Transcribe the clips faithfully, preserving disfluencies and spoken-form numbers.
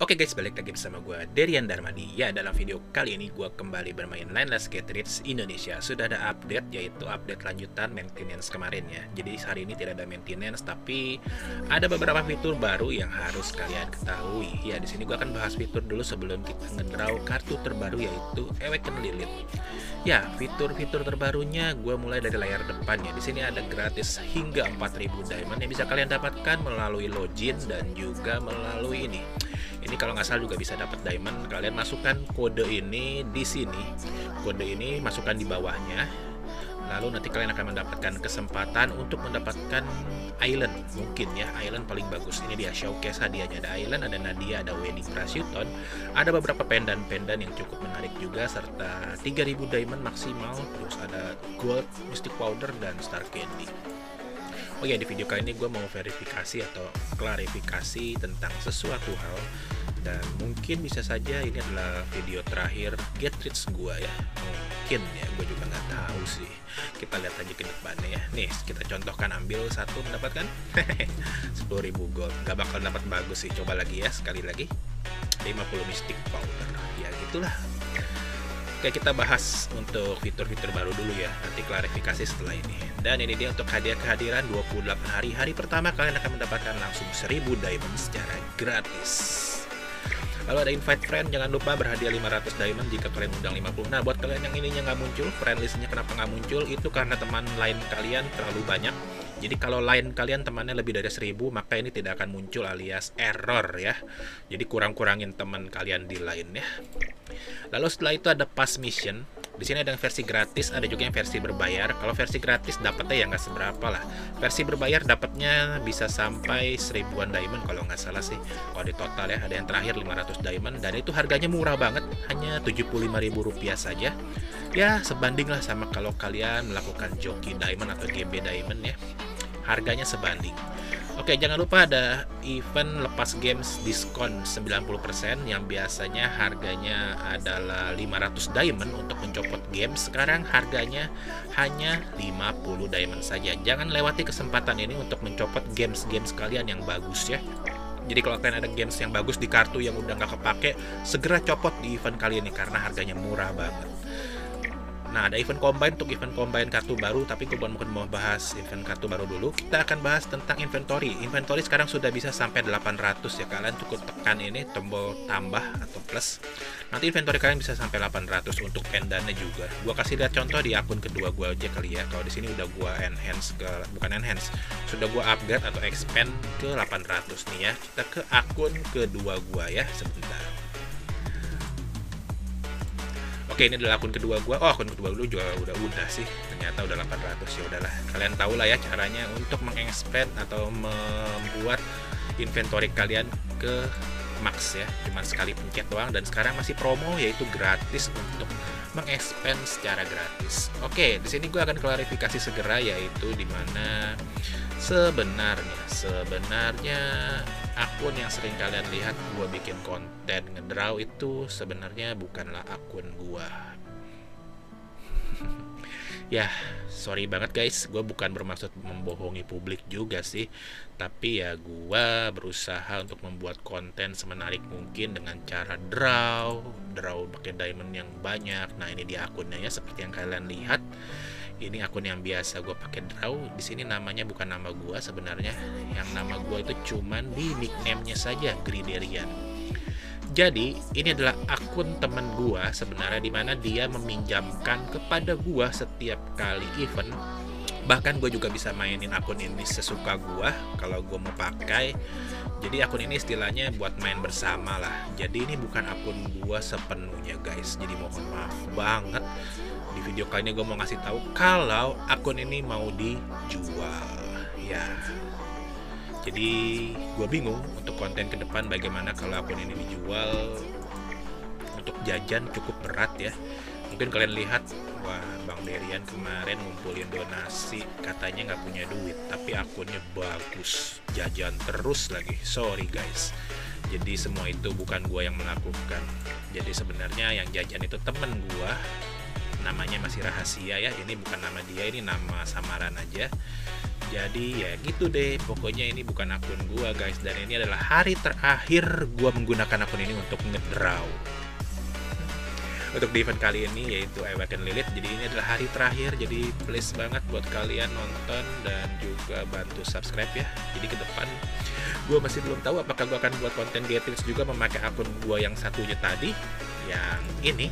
Oke guys, balik lagi bersama gue Derian Darmadi. Ya, dalam video kali ini gue kembali bermain Landless Cartridge Indonesia. Sudah ada update, yaitu update lanjutan maintenance kemarin ya. Jadi hari ini tidak ada maintenance, tapi ada beberapa fitur baru yang harus kalian ketahui. Ya, di sini gue akan bahas fitur dulu sebelum kita ngedraw kartu terbaru, yaitu Awaken Lilith. Ya, fitur-fitur terbarunya gue mulai dari layar depan ya. Di sini ada gratis hingga empat ribu diamond yang bisa kalian dapatkan melalui login dan juga melalui ini. Ini kalau nggak salah juga bisa dapat diamond. Kalian masukkan kode ini di sini. Kode ini masukkan di bawahnya. Lalu nanti kalian akan mendapatkan kesempatan untuk mendapatkan island. Mungkin ya, island paling bagus. Ini dia showcase hadiahnya. Ada island, ada Nadia, ada wedding Prasuton. Ada beberapa pendan-pendan yang cukup menarik juga, serta tiga ribu diamond maksimal. Terus ada gold, mystic powder, dan star candy. Oh ya, di video kali ini gue mau verifikasi atau klarifikasi tentang sesuatu hal, dan mungkin bisa saja ini adalah video terakhir Get Rich gue ya. Mungkin ya, gue juga nggak tahu sih. Kita lihat aja ke depannya ya. Nih, kita contohkan, ambil satu mendapatkan sepuluh ribu gold. Gak bakal dapat bagus sih. Coba lagi ya, sekali lagi. lima puluh mystic powder. Ya gitulah. Oke, kita bahas untuk fitur-fitur baru dulu ya. Nanti klarifikasi setelah ini. Dan ini dia untuk hadiah kehadiran dua puluh delapan hari. Hari pertama kalian akan mendapatkan langsung seribu diamond secara gratis. Lalu ada invite friend, jangan lupa berhadiah lima ratus diamond jika kalian undang lima puluh. Nah, buat kalian yang ininya nggak muncul, friend listnya kenapa nggak muncul? Itu karena teman lain kalian terlalu banyak. Jadi kalau lain kalian temannya lebih dari seribu, maka ini tidak akan muncul alias error ya. Jadi kurang-kurangin teman kalian di lain ya. Lalu setelah itu ada pass mission. Di sini ada yang versi gratis, ada juga yang versi berbayar. Kalau versi gratis dapatnya ya nggak seberapa lah. Versi berbayar dapatnya bisa sampai seribuan diamond kalau nggak salah sih. Kalau di total ya, ada yang terakhir lima ratus diamond, dan itu harganya murah banget, hanya tujuh puluh lima ribu rupiah saja. Ya, sebanding lah sama kalau kalian melakukan joki diamond atau G B diamond ya. Harganya sebanding. Oke, jangan lupa ada event lepas games diskon sembilan puluh persen yang biasanya harganya adalah lima ratus diamond untuk mencopot game. Sekarang harganya hanya lima puluh diamond saja. Jangan lewati kesempatan ini untuk mencopot games-games kalian yang bagus ya. Jadi kalau kalian ada games yang bagus di kartu yang udah nggak kepake, segera copot di event kali ini karena harganya murah banget. Nah, ada event combine untuk event combine kartu baru, tapi gue bukan mau bahas event kartu baru dulu. Kita akan bahas tentang inventory. Inventory sekarang sudah bisa sampai delapan ratus ya. Kalian cukup tekan ini tombol tambah atau plus. Nanti inventory kalian bisa sampai delapan ratus untuk pendannya juga. Gua kasih lihat contoh di akun kedua gua aja kali ya. Kalau di sini udah gua enhance ke bukan enhance, sudah gua upgrade atau expand ke delapan ratus nih ya. Kita ke akun kedua gua ya, sebentar. Oke, ini adalah akun kedua gua. Oh, akun kedua dulu juga udah udah sih. Ternyata udah delapan ratus, ya udahlah. Kalian tahu lah ya caranya untuk mengexpand atau membuat inventory kalian ke max ya. Cuma sekali pencet doang, dan sekarang masih promo yaitu gratis untuk mengexpand secara gratis. Oke, di sini gua akan klarifikasi segera, yaitu dimana sebenarnya sebenarnya akun yang sering kalian lihat gua bikin konten ngedraw itu sebenarnya bukanlah akun gua. Ya, sorry banget guys, gue bukan bermaksud membohongi publik juga sih. Tapi ya gue berusaha untuk membuat konten semenarik mungkin dengan cara draw, draw pakai diamond yang banyak. Nah, ini dia akunnya ya, seperti yang kalian lihat. Ini akun yang biasa gue pakai draw. Di sini namanya bukan nama gue sebenarnya. Yang nama gue itu cuman di nickname-nya saja, Griderian. Jadi ini adalah akun temen gua sebenarnya, dimana dia meminjamkan kepada gua setiap kali event. Bahkan gue juga bisa mainin akun ini sesuka gua kalau gua mau pakai. Jadi akun ini istilahnya buat main bersama lah. Jadi ini bukan akun gua sepenuhnya guys. Jadi mohon maaf banget. Di video kali ini gue mau ngasih tahu kalau akun ini mau dijual ya. Jadi gue bingung untuk konten ke depan bagaimana kalau akun ini dijual. Untuk jajan cukup berat ya. Mungkin kalian lihat, wah Bang Derian kemarin ngumpulin donasi, katanya nggak punya duit, tapi akunnya bagus, jajan terus lagi. Sorry guys. Jadi semua itu bukan gue yang melakukan. Jadi sebenarnya yang jajan itu temen gue. Namanya masih rahasia ya. Ini bukan nama dia, ini nama samaran aja. Jadi ya gitu deh, pokoknya ini bukan akun gua guys, dan ini adalah hari terakhir gua menggunakan akun ini untuk ngedraw. Untuk di event kali ini yaitu Awaken Lilith, jadi ini adalah hari terakhir, jadi please banget buat kalian nonton dan juga bantu subscribe ya. Jadi ke depan gua masih belum tahu apakah gua akan buat konten Getrix juga memakai akun gua yang satunya tadi, yang ini,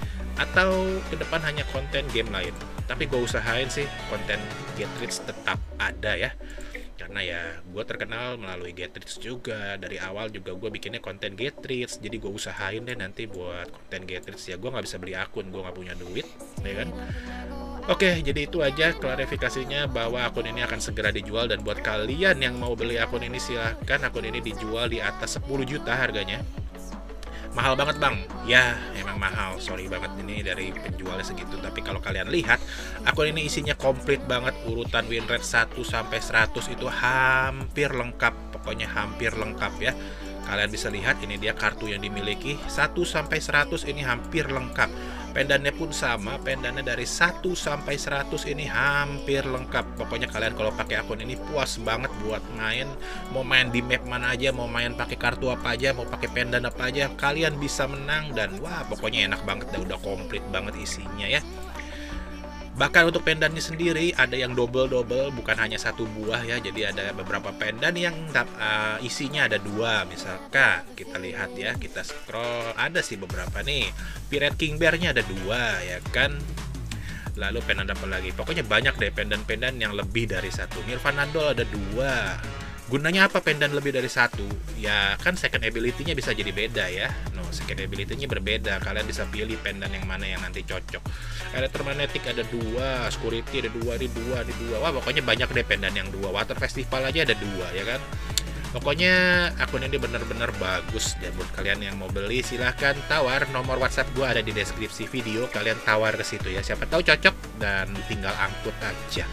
atau ke depan hanya konten game lain. Tapi gue usahain sih konten Getrix tetap ada ya, karena ya gue terkenal melalui Getrix juga. Dari awal juga gue bikinnya konten Getrix, jadi gue usahain deh nanti buat konten Getrix. Ya gue nggak bisa beli akun, gue nggak punya duit ya kan. Oke, jadi itu aja klarifikasinya bahwa akun ini akan segera dijual, dan buat kalian yang mau beli akun ini silahkan. Akun ini dijual di atas sepuluh juta harganya. Mahal banget bang, ya emang mahal, sorry banget ini dari penjualnya segitu. Tapi kalau kalian lihat, akun ini isinya komplit banget, urutan win rate satu sampai seratus itu hampir lengkap, pokoknya hampir lengkap ya. Kalian bisa lihat ini dia kartu yang dimiliki, satu sampai seratus ini hampir lengkap. Pendannya pun sama, pendannya dari satu sampai seratus ini hampir lengkap. Pokoknya kalian kalau pakai akun ini puas banget buat main. Mau main di map mana aja, mau main pakai kartu apa aja, mau pakai pendan apa aja, kalian bisa menang. Dan wah pokoknya enak banget, udah komplit banget isinya ya. Bahkan untuk pendannya sendiri ada yang double-double, bukan hanya satu buah ya. Jadi ada beberapa pendan yang uh, isinya ada dua. Misalkan kita lihat ya, kita scroll, ada sih beberapa nih. Pirate King Bear-nya ada dua ya kan. Lalu pendan apa lagi? Pokoknya banyak deh pendan-pendan yang lebih dari satu. Nirvana Doll ada dua. Gunanya apa pendan lebih dari satu? Ya kan second ability-nya bisa jadi beda ya. No, second ability-nya berbeda. Kalian bisa pilih pendan yang mana yang nanti cocok. Elektromagnetik ada dua, security ada dua, di dua, di dua. Wah pokoknya banyak deh pendan yang dua. Water Festival aja ada dua ya kan. Pokoknya akun ini bener-bener bagus. Dan buat kalian yang mau beli silahkan tawar. Nomor WhatsApp gua ada di deskripsi video. Kalian tawar ke situ ya. Siapa tahu cocok dan tinggal angkut aja.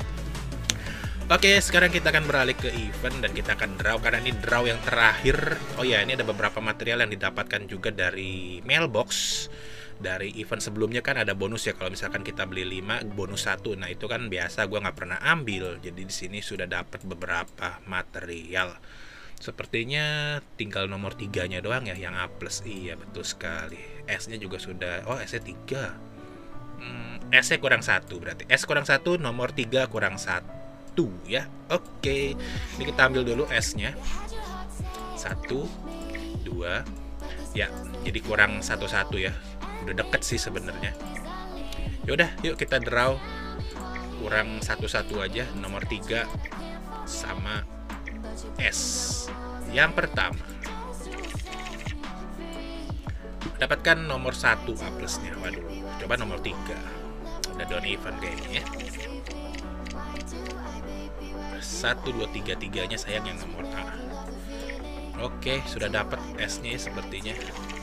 Oke, sekarang kita akan beralih ke event dan kita akan draw, karena ini draw yang terakhir. Oh ya, ini ada beberapa material yang didapatkan juga dari mailbox. Dari event sebelumnya kan ada bonus ya, kalau misalkan kita beli lima bonus satu. Nah, itu kan biasa gue nggak pernah ambil. Jadi di sini sudah dapat beberapa material. Sepertinya tinggal nomor tiganya doang ya yang A plus. Iya, betul sekali. S-nya juga sudah. Oh, S-nya tiga. Hmm, S-nya kurang satu berarti. S kurang satu, nomor tiga kurang satu. Tuh ya, oke. Ini kita ambil dulu S-nya. Satu, dua, ya. Jadi kurang satu satu ya. Udah deket sih sebenarnya. Yaudah, yuk kita draw. Kurang satu satu aja. Nomor tiga sama S. Yang pertama, dapatkan nomor satu A plusnya. Waduh, coba nomor tiga. Udah down event kayaknya ya. Satu, dua, tiga, tiganya sayang yang nomor A. Oke, sudah dapat S-nya sepertinya.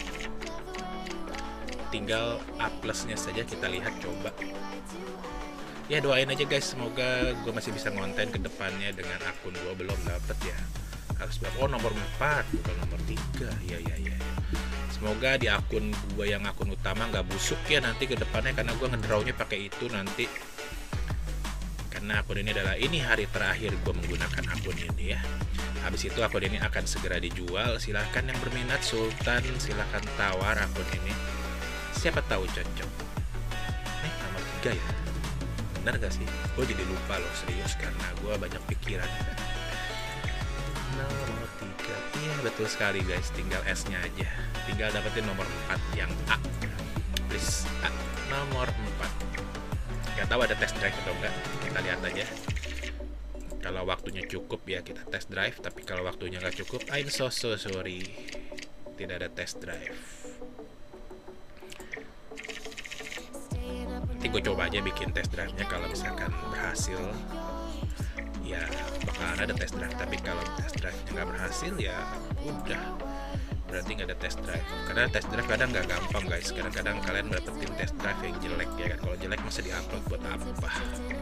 Tinggal A plusnya saja kita lihat coba. Ya doain aja guys, semoga gue masih bisa ngonten ke depannya dengan akun gue. Belum dapat ya. Harus oh nomor empat bukan nomor tiga. Ya ya ya. Semoga di akun gue yang akun utama nggak busuk ya nanti ke depannya, karena gue ngedrawnya pakai itu nanti. Karena akun ini adalah ini hari terakhir gue menggunakan akun ini ya. Habis itu akun ini akan segera dijual. Silahkan yang berminat Sultan, silahkan tawar akun ini. Siapa tahu cocok. Eh nomor tiga ya. Benar gak sih? Gue jadi lupa loh serius karena gue banyak pikiran. Nomor tiga. Iya betul sekali guys. Tinggal S-nya aja. Tinggal dapetin nomor empat yang A. Please A. Nomor empat. Gak tahu ada test drive atau enggak, kita lihat aja. Kalau waktunya cukup ya kita test drive, tapi kalau waktunya nggak cukup, I'm so so sorry, tidak ada test drive. Nanti gue coba aja bikin test drive-nya, kalau misalkan berhasil ya bakalan ada test drive. Tapi kalau test drive-nya nggak berhasil ya udah, berarti nggak ada test drive. Karena test drive kadang nggak gampang guys. Kadang-kadang kalian dapetin test drive yang jelek ya kan. Kalau jelek masa di-upload buat apa?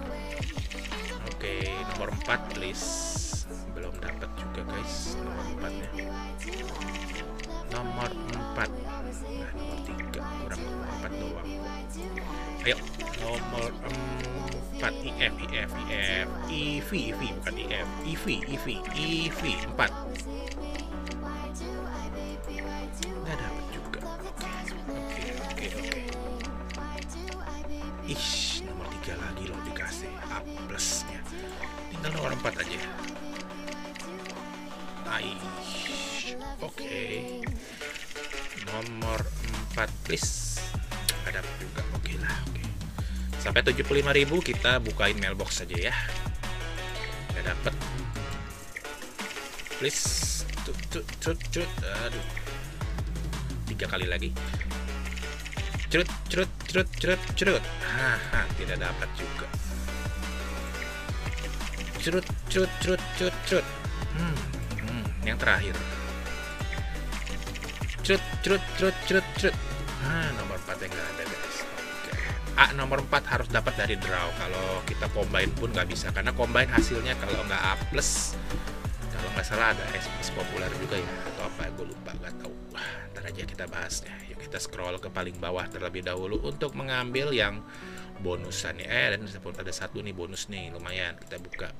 Oke, nomor empat please. Belum dapat juga guys nomor empatnya. Nomor empat. Nah, nomor tiga kurang nomor empat doang. Ayo, nomor empat, I F, I F, I F, I V, I V, bukan I F, I V, I V, I V, empat. Nggak dapat juga. Oke, oke, oke. Ish, nomor tiga lagi loh dikasih A plusnya. Tinggal nomor empat aja. Aish, oke. Nomor empat please. Nggak dapat juga. Oke lah, oke. Sampai tujuh puluh lima ribu kita bukain mailbox saja ya. Nggak dapat. Please. Cut, cut, cut, cut. Aduh. Tiga kali lagi. Cerut, cerut, cerut, cerut, cerut. Haha, tidak dapat juga. Cerut, cerut, cerut, cerut, cerut. Hmm, hmm, yang terakhir. Cerut, cerut, cerut, cerut, cerut. Ah, nomor empat yang nggak ada guys. Oke. A nomor empat harus dapat dari draw. Kalau kita combine pun nggak bisa, karena combine hasilnya kalau nggak A plus, kalau nggak salah ada S plus populer juga ya, atau apa gue lupa, nggak tahu. Wah, ntar aja kita bahasnya. Yuk kita scroll ke paling bawah terlebih dahulu untuk mengambil yang bonusannya. Eh, dan ada satu nih bonus nih, lumayan. Kita buka.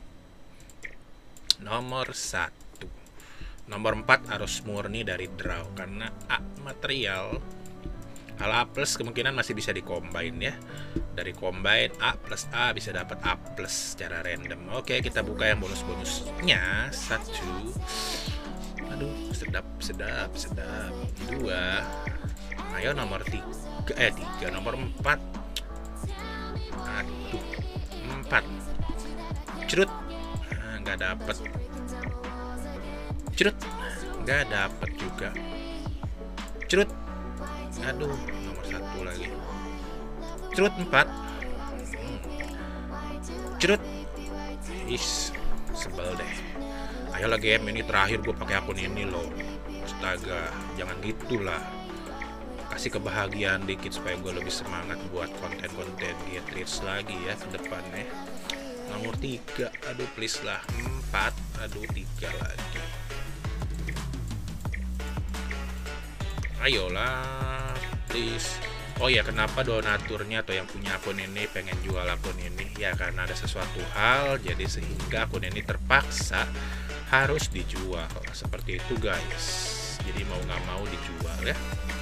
Nomor satu. Nomor empat harus murni dari draw, karena A material. Kalau A plus kemungkinan masih bisa di-combine ya. Dari combine A plus A bisa dapat A plus secara random. Oke, kita buka yang bonus-bonusnya. Satu. Aduh, sedap, sedap, sedap. Dua. Ayo nomor tiga. Eh, tiga. Nomor empat. Aduh, empat. Cerut. Nah, nggak dapet. Cerut. Nggak dapet juga. Cerut. Aduh, nomor satu lagi. Cerut empat. Cerut. Is, sebel deh. Ayolah game, ini terakhir gue pakai akun ini loh. Astaga, jangan gitulah. Kasih kebahagiaan dikit supaya gue lebih semangat buat konten-konten Get Rich lagi ya ke depannya. Nomor tiga, aduh please lah. Empat, aduh tiga lagi. Ayolah, please. Oh ya, kenapa donaturnya atau yang punya akun ini pengen jual akun ini? Ya karena ada sesuatu hal, jadi sehingga akun ini terpaksa harus dijual. Seperti itu guys. Jadi mau nggak mau dijual ya.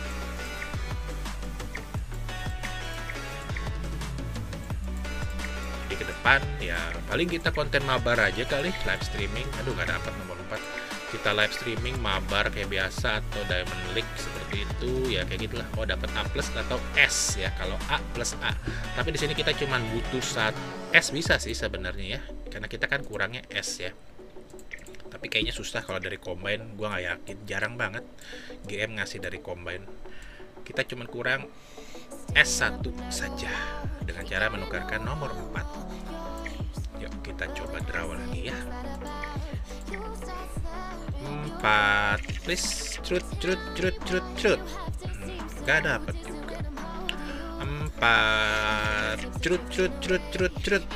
Jadi ke depan ya paling kita konten mabar aja kali, live streaming. Aduh nggak dapat nomor empat. Kita live streaming mabar kayak biasa atau Diamond League seperti itu ya, kayak gitulah. Oh dapat A plus atau S ya, kalau A plus A. Tapi di sini kita cuman butuh saat S bisa sih sebenarnya ya, karena kita kan kurangnya S ya. Tapi kayaknya susah kalau dari combine, gua nggak yakin, jarang banget G M ngasih dari combine. Kita cuman kurang S satu saja dengan cara menukarkan nomor empat. Yuk kita coba draw lagi ya. Empat, please. Cerut, cerut, cerut, cerut, cerut. Hmm, gak dapat juga. Empat, cerut, cerut, cerut, cerut, cerut.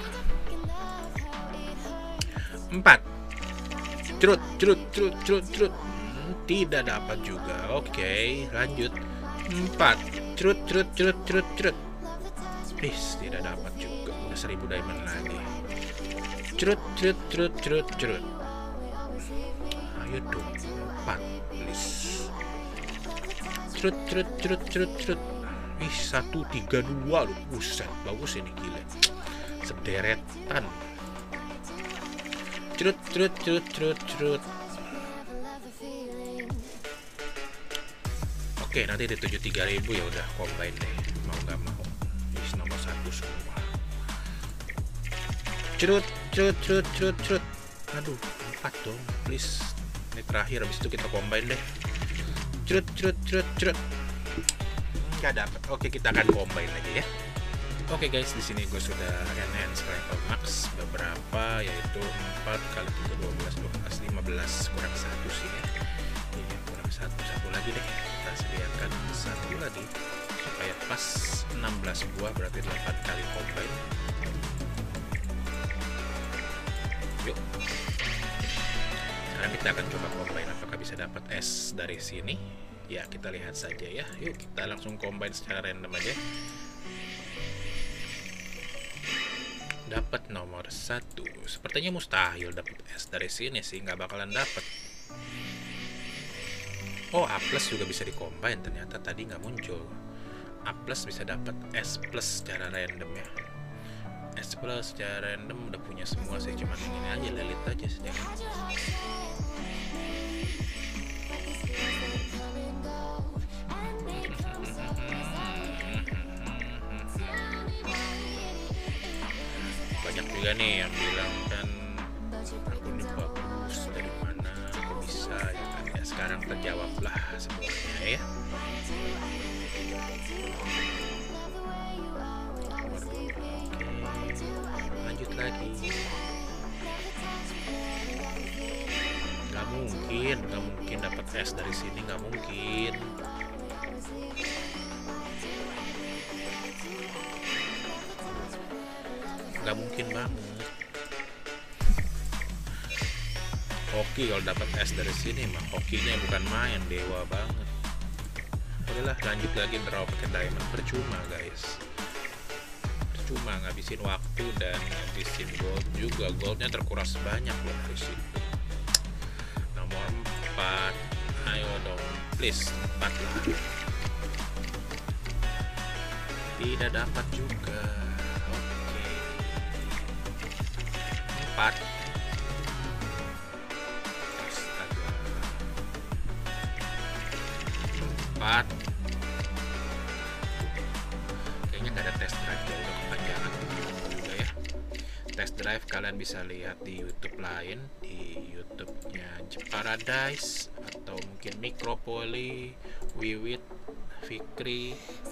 Empat, cerut, cerut, cerut, cerut, cerut. Hmm, tidak dapat juga. Oke, lanjut. Empat, cerut, cerut, cerut, cerut, cerut. Please, tidak dapat juga. Udah seribu diamond lagi. Cerut, cerut, cerut, cerut, cerut. Ayo dong, empat, please. Cerut, cerut, cerut, cerut, cerut. Ih, satu, tiga, dua loh. Buset, bagus ini gila. Sederetan. Cerut, cerut, cerut, cerut, cerut. Oke, nanti di tujuh puluh tiga ribu ya udah combine deh. Mau nggak mau. Ini nomor satu semua. Cerut, cerut, cerut, cerut, cerut. Aduh, empat dong, please. Ini terakhir, habis itu kita combine deh. Cerut, cerut, cerut, cerut. Nggak dapat. Oke, kita akan combine aja ya. Oke guys, di sini gue sudah enhance level max beberapa, yaitu empat kali tiga, dua belas, dua belas, lima belas, kurang satu sih ya. Ini kurang satu, satu lagi deh. Kita sediakan satu lagi supaya pas enam belas buah, berarti delapan kali combine. Yuk. Sekarang kita akan coba combine apakah bisa dapat S dari sini. Ya, kita lihat saja ya. Yuk, kita langsung combine secara random aja. Dapat nomor satu. Sepertinya mustahil dapat S dari sini sih, nggak bakalan dapat. Oh, A plus juga bisa di-combine, ternyata tadi nggak muncul. A plus bisa dapat S plus secara random ya. S plus secara random udah punya semua sih, cuman ini aja lelit aja sih. Banyak juga nih yang bilang kan aku ini bagus, dari mana aku bisa ya kan, ya sekarang terjawablah semuanya ya. Nomor dua. Oke, lanjut lagi. Gak mungkin, gak mungkin dapat S dari sini, gak mungkin. Gak mungkin banget. Hoki kalau dapat S dari sini mah hokinya bukan main, dewa banget. Udahlah, lanjut lagi draw pakai diamond, percuma guys. Percuma ngabisin waktu dan ngabisin gold juga. Goldnya terkuras banyak loh di situ. Nomor empat, ayo dong, please empat lah. Tidak dapat juga. Empat. Astaga. Empat. Kayaknya nggak ada test drive, ya udah kepanjangan juga ya. Test drive kalian bisa lihat di YouTube lain, di YouTube-nya Jeparadise atau mungkin Micropoly, Wiwit, Fikri.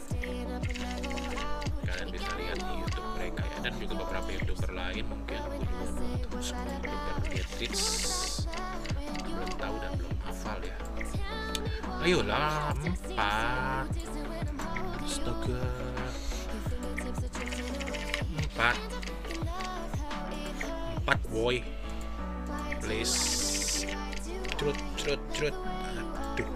Kalian bisa lihat di YouTube mereka ya, dan juga beberapa YouTuber lain mungkin. Aku juga belum tahu semua YouTuber Getrich, belum tahu dan belum hafal ya. Ayolah, empat. Astaga, empat, empat boy, please. Cerut, cerut, cerut. Aduh,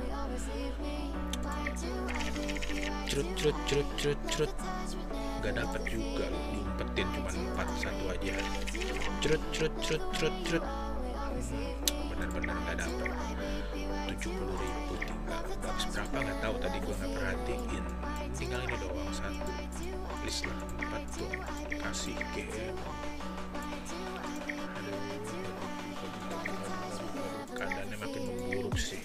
cerut, cerut, cerut, cerut, cerut. Gak dapat juga, diumpetin cuma empat, satu aja. Cerut, cerut, cerut, cerut, cerut. Benar-benar gak dapat. tujuh puluh ribu tinggal. Bagus berapa nggak tahu, tadi gua nggak perhatiin. Tinggal ini doang, satu. Please lah, empat tuh. Kasih game. Aduh, keadaannya makin memburuk sih.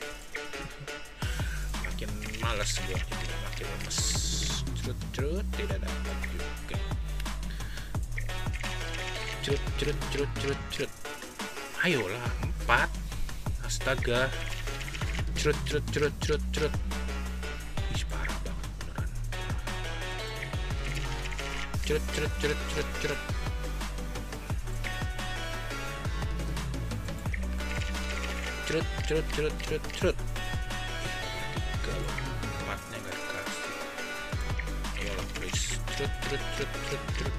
Makin malas gua, jadi makin lemes. Cerut, cerut, tidak dapat juga. Cerut, cerut, cerut, cerut, cerut. Ayolah, empat. Astaga. Cerut, cerut, cerut, cerut, cerut. Ih, parah banget beneran. Cerut, cerut, cerut, cerut, cerut. Cerut, cerut, cerut, cerut, cerut. Tiga loh, empatnya gak dikasih. Ayolah, please. Cerut, cerut, cerut, cerut, cerut.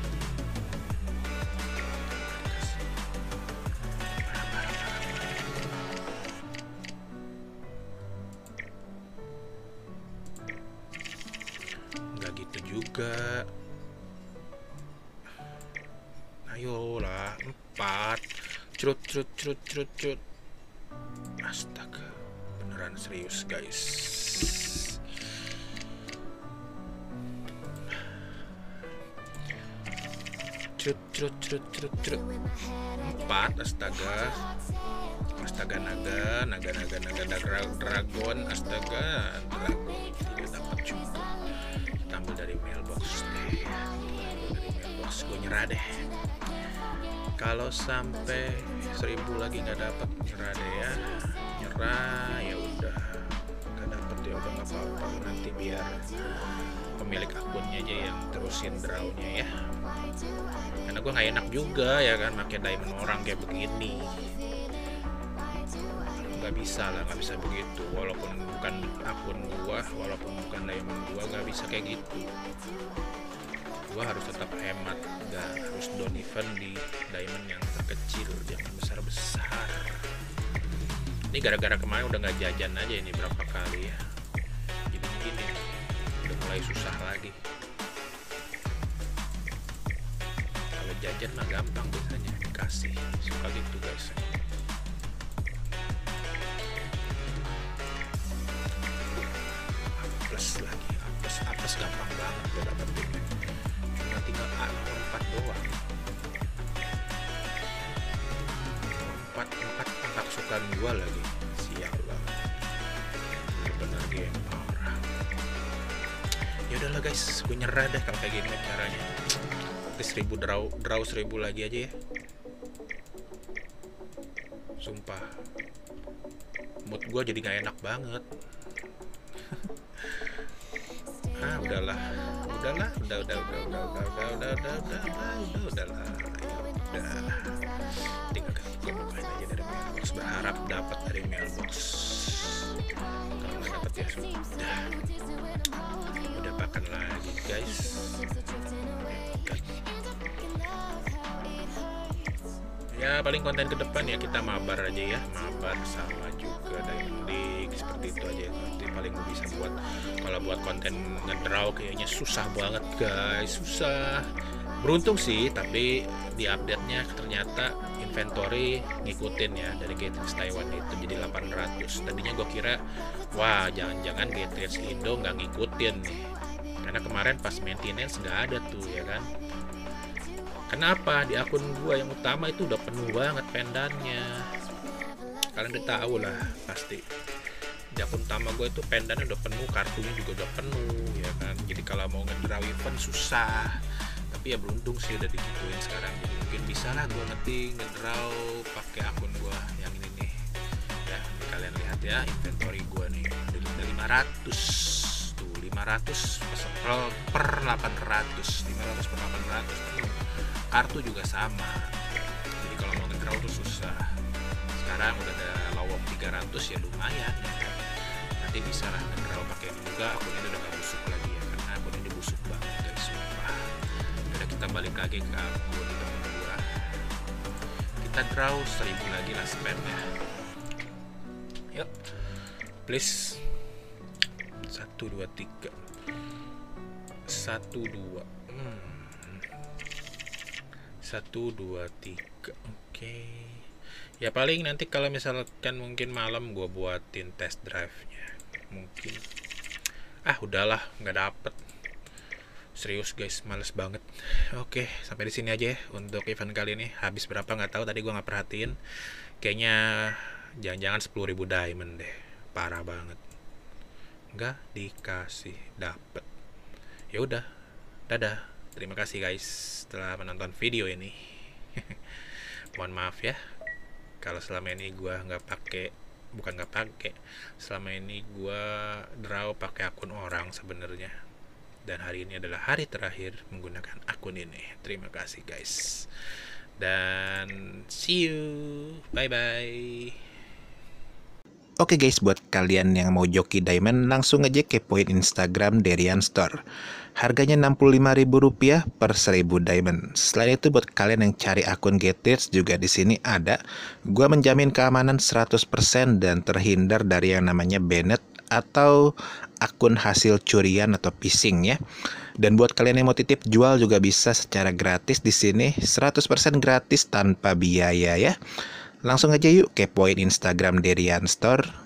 Juga. Ayolah, empat. Cerut, cerut, cerut, cerut, cerut. Astaga, beneran serius guys. Cerut, cerut, cerut, cerut, cerut. Empat, astaga. Astaga, naga, naga, naga, naga, naga, dragon, astaga, dragon. Tidak dapat juga. Ambil dari mailbox deh, ambil dari mailbox, gue nyerah deh. Kalau sampai seribu lagi nggak dapat, nyerah deh ya, nyerah ya udah, nggak dapat ya udah nggak apa-apa, nanti biar pemilik akunnya aja yang terusin drawnya ya. Karena gue nggak enak juga ya kan, pakai diamond orang kayak begini. Nggak bisa lah, nggak bisa begitu, walaupun bukan akun gua, walaupun bukan diamond gua, nggak bisa kayak gitu. Gua harus tetap hemat, nggak harus down event di diamond yang terkecil, jangan besar-besar. Ini gara-gara kemarin udah nggak jajan aja ini berapa kali ya, jadi gini udah mulai susah lagi. Kalau jajan mah gampang biasanya dikasih, suka gitu guys. Plus lagi, plus apes gampang banget gue dapetin, cuma tinggal empat doang. Empat empat empat kesukaan gue lagi, sialah, bener-bener game parah. Ya udahlah guys, gue nyerah deh kalau kayak gini caranya. Oke, seribu draw, draw seribu lagi aja ya. Sumpah, mood gue jadi gak enak banget. Ah udahlah, udahlah, udah, udah, udah, udah, udah, udah, udah, udah, udah, udah, udah, udahlah, ya udah. Tinggal gue bukain aja dari mailbox, berharap dapat dari mailbox. Kalau nggak dapat ya sudah, udah makan lagi guys. Ya paling konten ke depan ya kita mabar aja ya, mabar sama juga Diamond League seperti itu aja. Nanti paling gue bisa buat, kalau buat konten ngedraw kayaknya susah banget guys, susah. Beruntung sih, tapi di update-nya ternyata inventory ngikutin ya dari Gatrix Taiwan itu jadi delapan ratus. Tadinya gue kira wah jangan-jangan Gatrix Indo nggak ngikutin nih, karena kemarin pas maintenance nggak ada tuh ya kan. Kenapa di akun gua yang utama itu udah penuh banget pendannya, kalian udah tahu lah pasti. Di akun utama gua itu pendannya udah penuh, kartunya juga udah penuh ya kan. Jadi kalau mau ngedraw event susah, tapi ya beruntung sih udah digituin sekarang. Jadi mungkin bisa lah gua nanti ngedraw pakai akun gua yang ini nih ya. Kalian lihat ya inventory gua nih udah lima ratus tuh, lima ratus per delapan ratus, lima ratus per delapan ratus penuh. Kartu juga sama, jadi kalau mau ngedraw tuh susah. Sekarang udah ada lowong tiga ratus ya lumayan ya kan? Nanti bisa lah ngedraw pakai ini juga. Akunnya udah gak busuk lagi ya, karena akunnya udah busuk banget guys, sumpah. Udah kita balik lagi ke akun temen gua, kita draw seribu lagi lah spamnya. Yuk please, satu dua tiga, satu dua hmm. satu dua tiga. Oke. Ya paling nanti kalau misalkan mungkin malam gue buatin test drive-nya. Mungkin. Ah udahlah, nggak dapet. Serius guys, males banget. Oke, sampai di sini aja ya untuk event kali ini. Habis berapa nggak tahu, tadi gue nggak perhatiin. Kayaknya jangan-jangan sepuluh ribu diamond deh. Parah banget. Nggak dikasih dapet. Ya udah. Dadah. Terima kasih guys telah menonton video ini. Mohon maaf ya kalau selama ini gua nggak pakai, bukan nggak pakai, selama ini gua draw pakai akun orang sebenarnya. Dan hari ini adalah hari terakhir menggunakan akun ini. Terima kasih guys. Dan see you. Bye bye. Oke guys, buat kalian yang mau joki diamond langsung aja kepoin Instagram Derian Store. Harganya enam puluh lima ribu rupiah per seribu diamond. Selain itu buat kalian yang cari akun Gatrix juga di sini ada. Gua menjamin keamanan seratus persen dan terhindar dari yang namanya banned atau akun hasil curian atau phishing ya. Dan buat kalian yang mau titip jual juga bisa secara gratis di sini, seratus persen gratis tanpa biaya ya. Langsung aja yuk kepoin Instagram Derian Store.